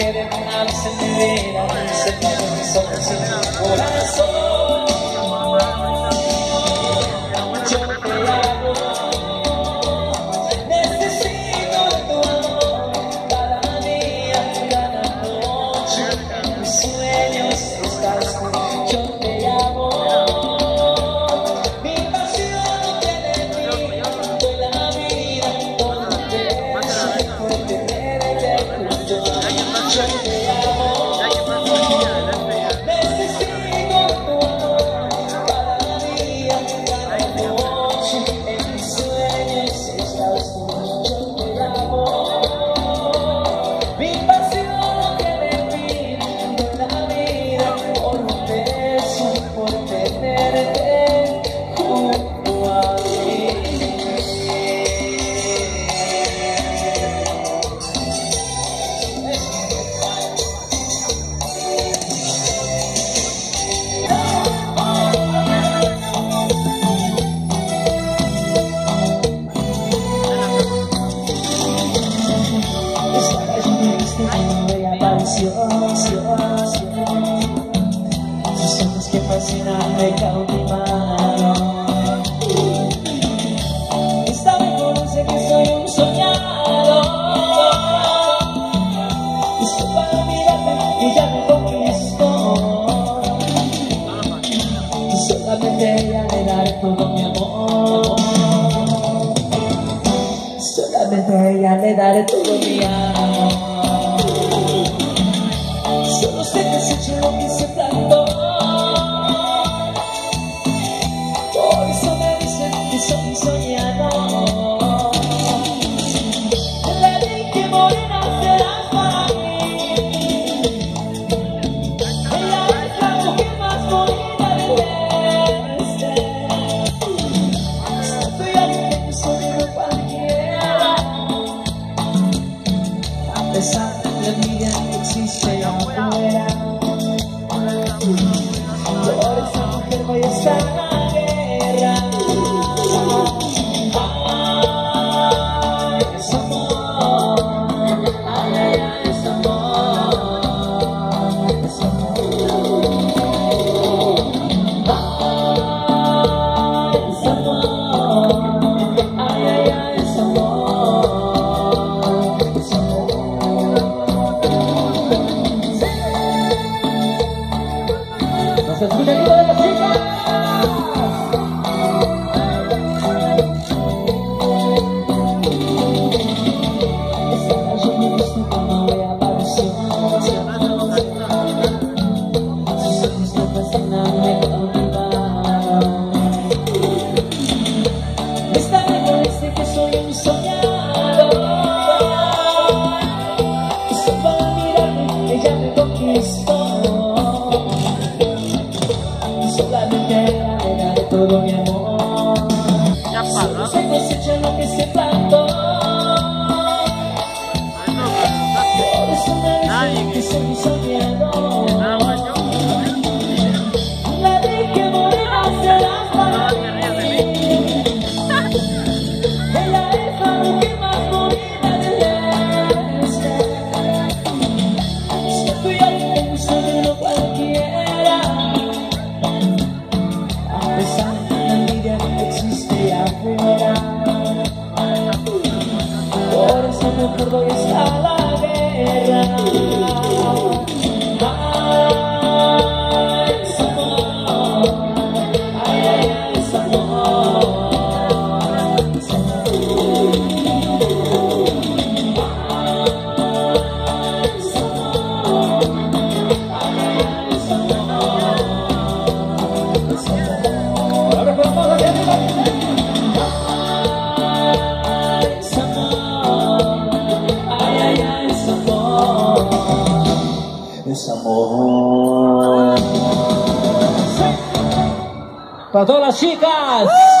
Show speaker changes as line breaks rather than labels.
quieren darse mi vida, se quedan solos sin mi corazón. Yo te amo, necesito tu amor, cada día, cada noche, en mis sueños estás tú. Yo te amo, mi pasión no tiene fin, doy la vida por un beso, por tenerte junto a mí. Yo te amo, necesito tu amor, cada día, cada noche, en mis sueños estás tú. Yo te amo, mi pasión no tiene fin, doy la vida por un beso, por tenerte junto a mí. Estaba yo triste cuando ella apareció, sus ojos que fascinan me cautivaron. Esta vez conoce que soy un soñador, y solo para mirarte ella me conquistó, y solamente a ella le daré todo mi amor. Solamente a ella le daré todo mi amor. Solo sé que has hecho lo que se plantó, por eso me dicen que soy soñador. Le dije morena serás para mí, ella es la mujer más bonita del este. Estoy aquí en tu sueño cualquiera, a pesar de la envidia que existe afuera. Por esa mujer voy a estar en la guerra. Ay, es amor, ay, ay, ay, es amor, es amor. Ay, es amor, ay, ay, ay, es amor, es amor. No se escucha el grito de las chicas. Estaba yo muy triste cuando ella apareció, sus ojos que fascinan me cautivaron. Esta vez conoce que soy un soñador, y solo para mirarme ella me conquistó. Solamente a ella le daré todo mi amor. Solo se cosecha lo que se plantó, por eso me dicen que soy un soñador. Le dije morena serás para mí, ella es la mujer más bonita del este. Estoy aquí en tu sueño cualquiera, a pesar de la envidia que existe afuera. Por eso mejor voy a estar a la guerra. Ay, es amor, ay, ay, ay, es amor, es amor. Ay, es amor, ay, ay, ay, es amor, es amor. Ahora por favor, aquí arriba. Ay, es amor, ay, ay, ay, es amor, es amor. Para todas las chicas.